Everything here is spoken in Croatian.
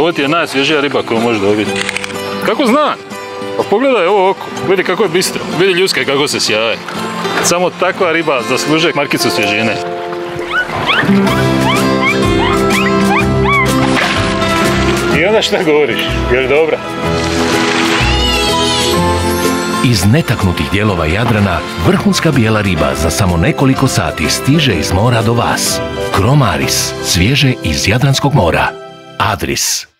Ovo ti je najsvježija riba koju možeš dobiti. Kako znam? Pa pogledaj ovo oko, vidi kako je bistro, vidi ljuske kako se sjaje. Samo takva riba zaslužuje markicu svježine. I onda šta govoriš? Je li dobra? Iz netaknutih dijelova Jadrana vrhunska bijela riba za samo nekoliko sati stiže iz mora do vas. Kromaris, svježe iz Jadranskog mora. Adris.